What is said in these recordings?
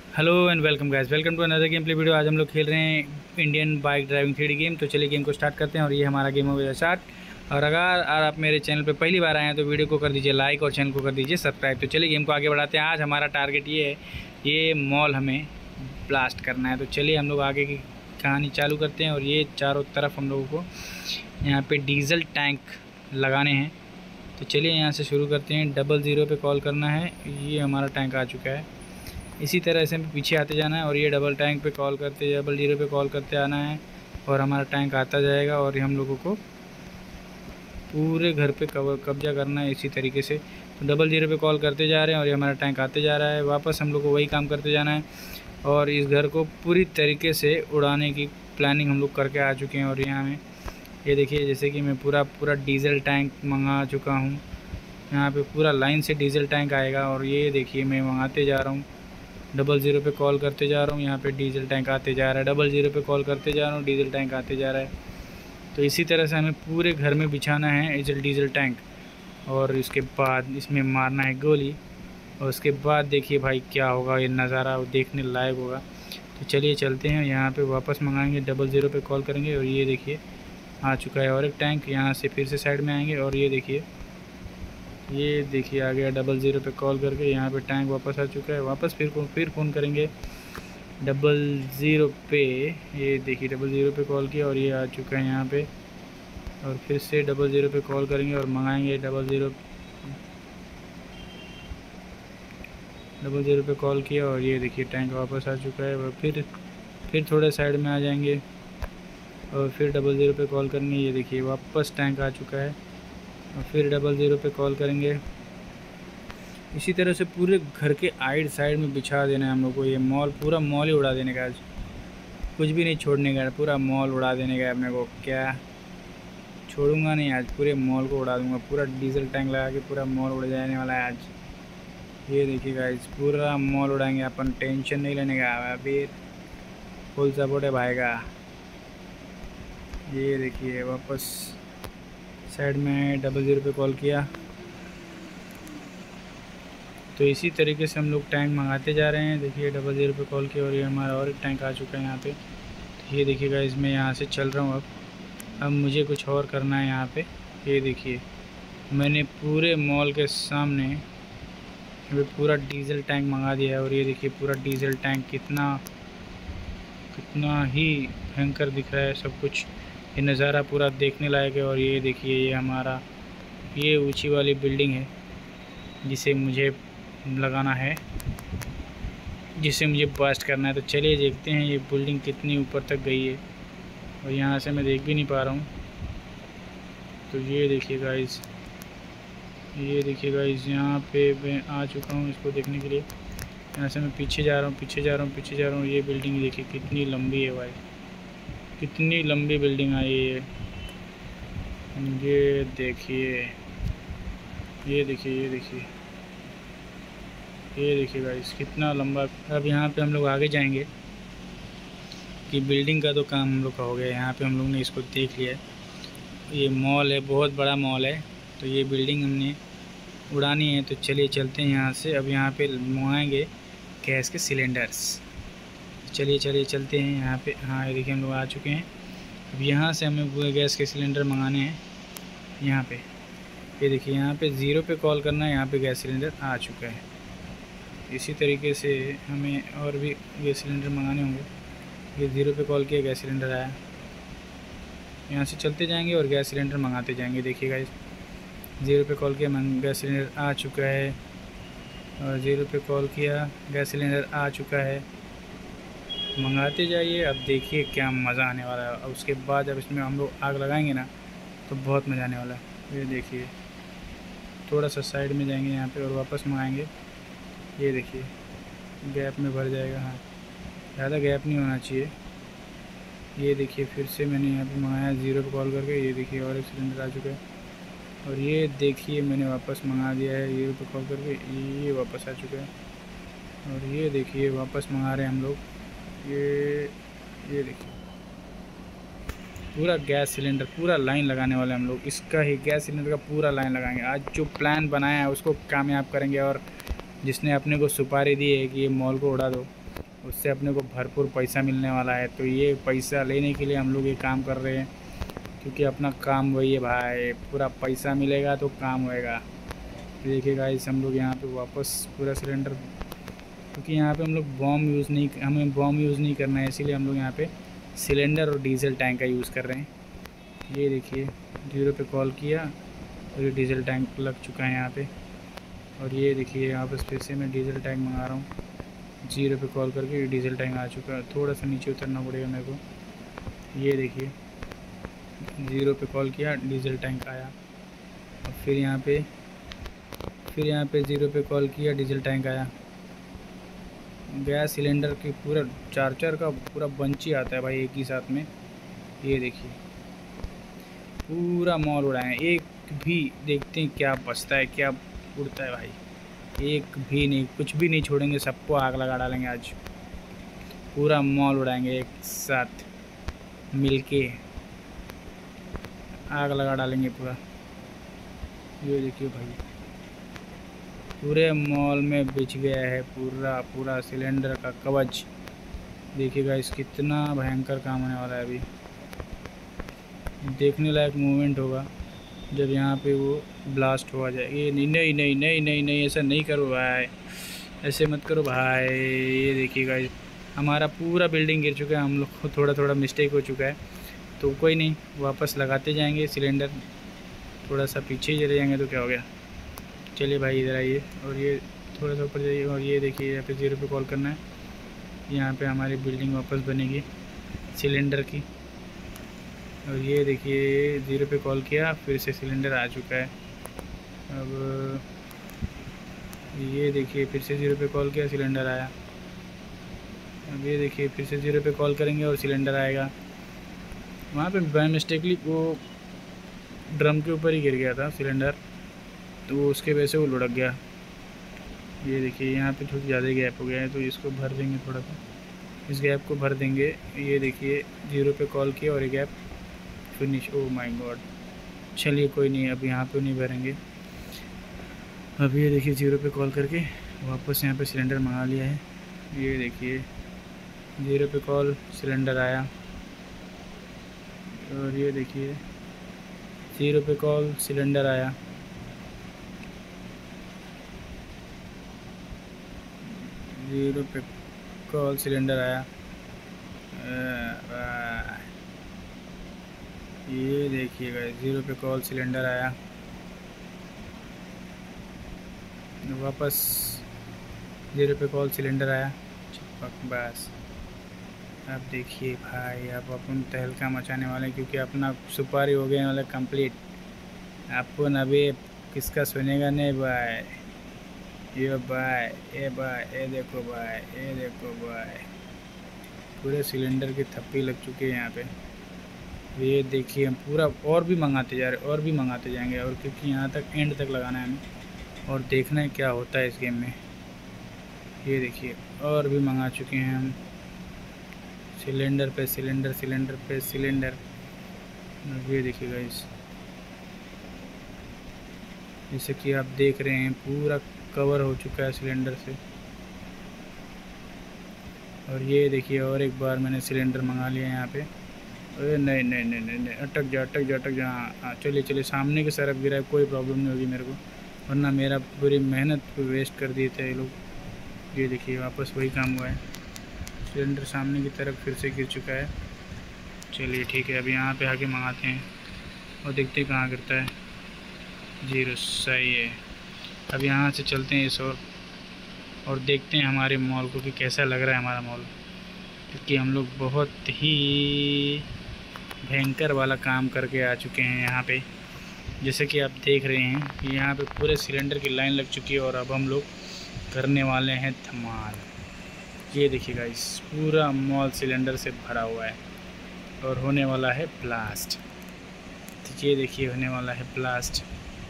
Hello and welcome guys, welcome to another game play video. आज हम लोग खेल रहे हैं Indian bike driving 3D game. तो चलिए गेम को स्टार्ट करते हैं और ये हमारा गेम हो गया स्टार्ट। और अगर आप मेरे चैनल पे पहली बार आए हैं तो वीडियो को कर दीजिए लाइक और चैनल को कर दीजिए सब्सक्राइब। तो चलिए गेम को आगे बढ़ाते हैं। आज हमारा टारगेट ये है, ये मॉल हमें ब्लास्ट करना है। तो चलिए हम लोग आगे की कहानी चालू करते हैं। और ये चारों तरफ हम लोगों को यहाँ पर डीजल टैंक लगाने हैं। तो चलिए यहाँ से शुरू करते हैं। 00 पे कॉल करना है। ये हमारा टैंक आ चुका है। इसी तरह से हमें पीछे आते जाना है और ये डबल टैंक पे कॉल करते 00 पे कॉल करते आना है और हमारा टैंक आता जाएगा। और हम लोगों को पूरे घर पे कब्जा करना है इसी तरीके से। तो 00 पे कॉल करते जा रहे हैं और ये हमारा टैंक आते जा रहा है। वापस हम लोग को वही काम करते जाना है और इस घर को पूरी तरीके से उड़ाने की प्लानिंग हम लोग करके आ चुके हैं। और यहाँ में ये देखिए, जैसे कि मैं पूरा डीजल टैंक मंगा चुका हूँ। यहाँ पे पूरा लाइन से डीजल टैंक आएगा और ये देखिए मैं मंगाते जा रहा हूँ। 00 पे कॉल करते जा रहा हूँ, यहाँ पे डीजल टैंक आते जा रहा है। 00 पे कॉल करते जा रहा हूँ, डीजल टैंक आते जा रहा है। तो इसी तरह से हमें पूरे घर में बिछाना है डीजल टैंक और इसके बाद इसमें मारना है गोली। और उसके बाद देखिए भाई क्या होगा, ये नज़ारा देखने लायक होगा। तो चलिए चलते हैं, यहाँ पे वापस मंगाएंगे। 00 पे कॉल करेंगे और ये देखिए आ चुका है और एक टैंक। यहाँ से फिर से साइड में आएंगे और ये देखिए आ गया। 00 पे कॉल करके यहाँ पे टैंक वापस आ चुका है। वापस फिर फ़ोन करेंगे 00 पे। ये देखिए 00 पे कॉल किया और ये आ चुका है यहाँ पे। और फिर से 00 पे कॉल करेंगे और मंगाएंगे। 00 पे कॉल किया और ये देखिए टैंक वापस आ चुका है। और फिर थोड़े साइड में आ जाएंगे और फिर 00 पे कॉल करेंगे। ये देखिए वापस टैंक आ चुका है और फिर 00 पे कॉल करेंगे। इसी तरह से पूरे घर के आइड साइड में बिछा देना है हम लोग को। ये पूरा मॉल ही उड़ा देने का, आज कुछ भी नहीं छोड़ने का, पूरा मॉल उड़ा देने का अपने को। क्या छोड़ूंगा नहीं, आज पूरे मॉल को उड़ा दूंगा। पूरा डीजल टैंक लगा के पूरा मॉल उड़ जाने वाला है आज। ये देखिए गाइस, पूरा मॉल उड़ाएंगे अपन, टेंशन नहीं लेने का। अभी फुल सपोर्ट है भाई का। ये देखिए वापस साइड में 00 पे कॉल किया। तो इसी तरीके से हम लोग टैंक मंगाते जा रहे हैं। देखिए 00 पे कॉल किया और ये हमारा और एक टैंक आ चुका है यहाँ पे। तो ये देखिएगा, इसमें यहाँ से चल रहा हूँ। अब मुझे कुछ और करना है यहाँ पे। ये देखिए मैंने पूरे मॉल के सामने पूरा डीजल टैंक मंगा दिया है। और ये देखिए पूरा डीजल टैंक कितना ही भयंकर दिख रहा है सब कुछ। ये नज़ारा पूरा देखने लायक है। और ये देखिए ये हमारा ये ऊंची वाली बिल्डिंग है जिसे मुझे लगाना है, जिसे मुझे ब्लास्ट करना है। तो चलिए देखते हैं ये बिल्डिंग कितनी ऊपर तक गई है और यहाँ से मैं देख भी नहीं पा रहा हूँ। तो ये देखिए गाइस, यहाँ पे मैं आ चुका हूँ इसको देखने के लिए। यहाँ से मैं पीछे जा रहा हूँ। ये बिल्डिंग देखिए कितनी लंबी है भाई, कितनी लंबी बिल्डिंग आई है। ये देखिए गाइस कितना लंबा। अब यहाँ पे हम लोग आगे जाएंगे कि बिल्डिंग का तो काम हम लोग का हो गया। यहाँ पे हम लोग ने इसको देख लिया है। ये मॉल है, बहुत बड़ा मॉल है। तो ये बिल्डिंग हमने उड़ानी है। तो चलिए चलते हैं यहाँ से। अब यहाँ पे मंगाएंगे गैस के सिलेंडर्स। चलिए चलते हैं यहाँ पे। हाँ ये देखिए हम लोग आ चुके हैं। अब यहाँ से हमें वो गैस के सिलेंडर मंगाने हैं। यहाँ पे ये देखिए, यहाँ पे 0 पे कॉल करना है। यहाँ पे गैस सिलेंडर आ चुका है। इसी तरीके से हमें और भी गैस सिलेंडर मंगाने होंगे। ये 0 पे कॉल किया, गैस सिलेंडर आया। यहाँ से चलते जाएंगे और गैस सिलेंडर मंगाते जाएंगे। देखिएगा 0 पे कॉल किया, गैस सिलेंडर आ चुका है। और 0 पे कॉल किया, गैस सिलेंडर आ चुका है। मंगाते जाइए। अब देखिए क्या मज़ा आने वाला है। और उसके बाद जब इसमें हम लोग आग लगाएंगे ना तो बहुत मज़ा आने वाला है। ये देखिए थोड़ा सा साइड में जाएंगे यहाँ पे और वापस मंगाएंगे। ये देखिए गैप में भर जाएगा। हाँ ज़्यादा गैप नहीं होना चाहिए। ये देखिए फिर से मैंने यहाँ पे मंगाया 0 पे कॉल करके। ये देखिए और एक सिलेंडर आ चुका है। और ये देखिए मैंने वापस मंगा दिया है 0 पे कॉल करके। ये वापस आ चुका है। और ये देखिए वापस मंगा रहे हैं हम लोग। ये देखिए पूरा गैस सिलेंडर, पूरा लाइन लगाने वाले हम लोग। इसका ही गैस सिलेंडर का पूरा लाइन लगाएंगे। आज जो प्लान बनाया है उसको कामयाब करेंगे। और जिसने अपने को सुपारी दी है कि ये मॉल को उड़ा दो, उससे अपने को भरपूर पैसा मिलने वाला है। तो ये पैसा लेने के लिए हम लोग ये काम कर रहे हैं, क्योंकि अपना काम वही है भाई, पूरा पैसा मिलेगा तो काम होएगा। देखिए गाइस, हम लोग यहाँ पे वापस पूरा सिलेंडर, क्योंकि यहाँ पे हम लोग हमें बॉम्ब यूज़ नहीं करना है, इसीलिए हम लोग यहाँ पे सिलेंडर और डीजल टैंक का यूज़ कर रहे हैं। ये देखिए 0 पे कॉल किया और ये डीजल टैंक लग चुका है यहाँ पे। और ये देखिए यहाँ पर फिर से मैं डीजल टैंक मंगा रहा हूँ। 0 पे कॉल करके डीजल टैंक आ चुका है। थोड़ा सा नीचे उतरना पड़ेगा मेरे को। ये देखिए 0 पे कॉल किया, डीजल टैंक आया। और फिर यहाँ पे 0 पे कॉल किया, डीजल टैंक आया। गैस सिलेंडर की पूरा 4 का पूरा बंच ही आता है भाई एक ही साथ में। ये देखिए पूरा मॉल उड़ाए, एक भी देखते हैं क्या बचता है, क्या उड़ता है भाई। एक भी नहीं, कुछ भी नहीं छोड़ेंगे, सबको आग लगा डालेंगे आज। पूरा मॉल उड़ाएंगे एक साथ मिलके, आग लगा डालेंगे पूरा। ये देखिए भाई पूरे मॉल में बिछ गया है पूरा सिलेंडर का कवच। देखिएगा इस कितना भयंकर काम होने वाला है। अभी देखने लायक मोमेंट होगा जब यहाँ पे वो ब्लास्ट हो जाए। ये नहीं नहीं नहीं नहीं नहीं नहीं, ऐसा नहीं करो भाई, ऐसे मत करो भाई। ये देखिएगा हमारा पूरा बिल्डिंग गिर चुका है, हम लोग को थोड़ा थोड़ा मिस्टेक हो चुका है, तो कोई नहीं, वापस लगाते जाएंगे सिलेंडर। थोड़ा सा पीछे ही चले जाएंगे तो क्या हो गया। चलिए भाई इधर आइए और ये थोड़ा सा ऊपर जाइए। और ये देखिए यहाँ पे 0 पे कॉल करना है, यहाँ पे हमारी बिल्डिंग वापस बनेगी सिलेंडर की। और ये देखिए 0 पे कॉल किया, फिर से सिलेंडर आ चुका है। अब ये देखिए फिर से 0 पे कॉल किया, सिलेंडर आया। अब ये देखिए फिर से 0 पे कॉल करेंगे और सिलेंडर आएगा। वहाँ पे बाय मिस्टेकली वो ड्रम के ऊपर ही गिर गया था सिलेंडर, तो उसके वजह से वो लुढ़क गया। ये देखिए यहाँ पे थोड़ी ज़्यादा गैप हो गया है, तो इसको भर देंगे, थोड़ा सा इस गैप को भर देंगे। ये देखिए 0 पे कॉल किया और ये gap finish. Oh my god. चलिए कोई नहीं, अब यहाँ पे नहीं भरेंगे। अब ये देखिए 0 पे कॉल करके वापस यहाँ पे सिलेंडर मंगा लिया है। ये देखिए 0 पे कॉल, सिलेंडर आया। और ये देखिए 0 पे कॉल, सिलेंडर आया। 0 पे कॉल, सिलेंडर आया। ये देखिएगा 0 पे कॉल, सिलेंडर आया। वापस 0 पे कॉल, सिलेंडर आया। बस अब देखिए भाई, अब अपन तहलका मचाने वाले, क्योंकि अपना सुपारी हो गया वाला कंप्लीट। अपन अभी किसका सुनेगा नहीं भाई। ये भाई, ये देखो भाई, ये देखो भाई, पूरे सिलेंडर की थप्पी लग चुकी है यहाँ पे। ये देखिए हम पूरा और भी मंगाते जा रहे, और भी मंगाते जाएंगे, और क्योंकि यहाँ तक एंड तक लगाना है हमें, और देखना है क्या होता है इस गेम में। ये देखिए और भी मंगा चुके हैं हम, सिलेंडर पे सिलेंडर, सिलेंडर पे सिलेंडर। ये देखिए गाइस, जैसे कि आप देख रहे हैं पूरा कवर हो चुका है सिलेंडर से। और ये देखिए और एक बार मैंने सिलेंडर मंगा लिया यहाँ पे। अरे नहीं नहीं नहीं नहीं नहीं, अटक जा अटक जा अटक जा। हाँ चलिए चलिए, सामने की तरफ गिरा है, कोई प्रॉब्लम नहीं होगी मेरे को, वरना मेरा पूरी मेहनत वेस्ट कर दिए थे ये लोग। ये देखिए वापस वही काम हुआ है, सिलेंडर सामने की तरफ फिर से गिर चुका है। चलिए ठीक है, अभी यहाँ पे आके मंगाते हैं और देखते हैं कहाँ गिरता है। 0 सही है। अब यहाँ से चलते हैं इस और देखते हैं हमारे मॉल को कि कैसा लग रहा है हमारा मॉल, क्योंकि हम लोग बहुत ही भयंकर वाला काम करके आ चुके हैं यहाँ पे। जैसे कि आप देख रहे हैं कि यहाँ पे पूरे सिलेंडर की लाइन लग चुकी है, और अब हम लोग करने वाले हैं धमाल। ये देखिए गाइस, पूरा मॉल सिलेंडर से भरा हुआ है और होने वाला है ब्लास्ट। तो ये देखिए होने वाला है ब्लास्ट।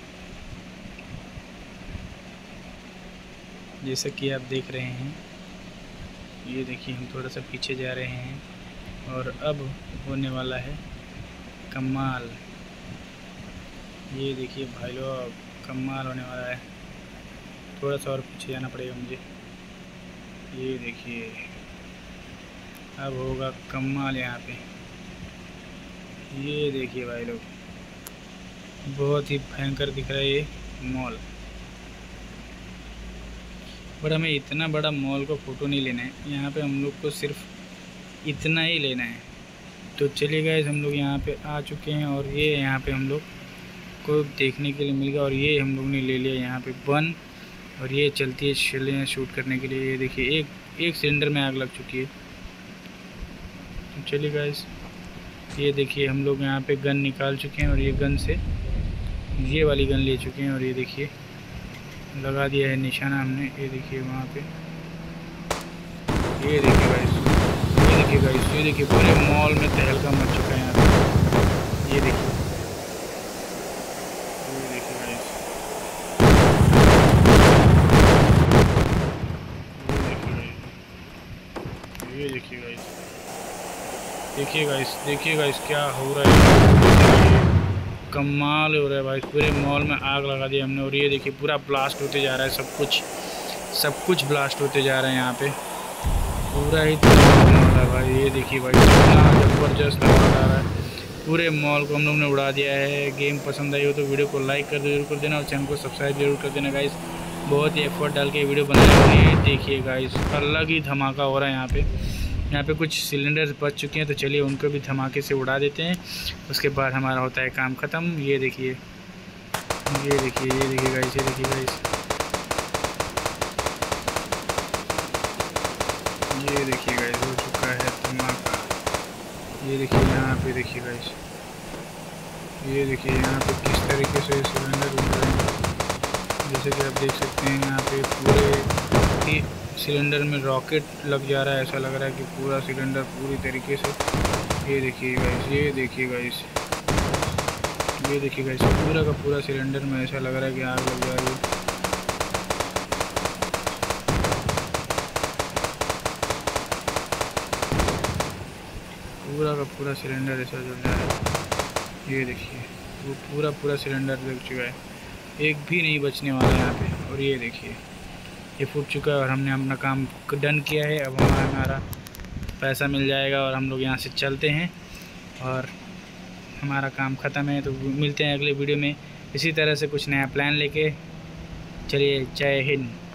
जैसा कि आप देख रहे हैं, ये देखिए हम थोड़ा सा पीछे जा रहे हैं और अब होने वाला है कमाल। ये देखिए भाई लोग, कमाल होने वाला है। थोड़ा सा और पीछे जाना पड़ेगा मुझे। ये देखिए अब होगा कमाल यहाँ पे। ये देखिए भाई लोग, बहुत ही भयंकर दिख रहा है ये मॉल। पर हमें इतना बड़ा मॉल को फ़ोटो नहीं लेना है, यहाँ पे हम लोग को सिर्फ इतना ही लेना है। तो चलिए गाइस, हम लोग यहाँ पे आ चुके हैं और ये यहाँ पे हम लोग को देखने के लिए मिल गया। और ये हम लोग ने ले लिया यहाँ पे बन, और ये चलती है छल्ले शूट करने के लिए। ये देखिए एक सिलेंडर में आग लग चुकी है। तो चलिए गाइस, ये देखिए हम लोग यहाँ पे गन निकाल चुके हैं और ये गन से ये वाली गन ले चुके हैं। और ये देखिए लगा दिया है निशाना हमने। ये देखिए वहाँ पे, ये देखिए गाइस, ये देखिए गाइस, ये देखिए पूरे मॉल में तहलका मच चुका है यहाँ पे। ये देखिए, ये देखिए गाइस, ये देखिए गाइस, देखिए गाइस, देखिए गाइस क्या हो रहा है। कमाल हो रहा है भाई, पूरे मॉल में आग लगा दी हमने। और ये देखिए पूरा ब्लास्ट होते जा रहा है, सब कुछ ब्लास्ट होते जा रहा है यहाँ पे, पूरा ही हो रहा है भाई। ये देखिए भाई कितना ज़बरदस्त लगा रहा है, पूरे मॉल को हम लोग ने उड़ा दिया है। गेम पसंद आई हो तो वीडियो को लाइक जरूर कर देना और चैनल को सब्सक्राइब जरूर कर देना गाइस। बहुत ही एफर्ट डाल के वीडियो बनाया और ये देखिए गाइस अलग ही धमाका हो रहा है यहाँ पे कुछ सिलेंडर्स बच चुके हैं, तो चलिए उनको भी धमाके से उड़ा देते हैं। उसके बाद हमारा होता है काम ख़त्म। ये देखिए, ये देखिए, ये देखिए गाइस, ये देखिए गाइस, ये देखिए गाइस हो चुका है धमाका। ये देखिए यहाँ पे, देखिए गाइस, ये देखिए यहाँ पे किस तरीके से सिलेंडर उड़ रहे हैं। जैसे कि आप देख सकते हैं यहाँ पे पूरे ही सिलेंडर में रॉकेट लग जा रहा है। ऐसा लग रहा है कि पूरा सिलेंडर पूरी तरीके से, ये देखिए गाइस, ये देखिए गाइस, ये देखिए गाइस, पूरा का पूरा सिलेंडर में ऐसा लग रहा है कि आग लग जा रही है। पूरा का पूरा सिलेंडर ऐसा जल रहा है। ये देखिए वो पूरा सिलेंडर लग चुका है, एक भी नहीं बचने वाला यहाँ पे। और ये देखिए ये फूट चुका है और हमने अपना काम डन किया है। अब हमारा पैसा मिल जाएगा और हम लोग यहाँ से चलते हैं और हमारा काम ख़त्म है। तो मिलते हैं अगले वीडियो में इसी तरह से कुछ नया प्लान लेके। चलिए, जय हिंद।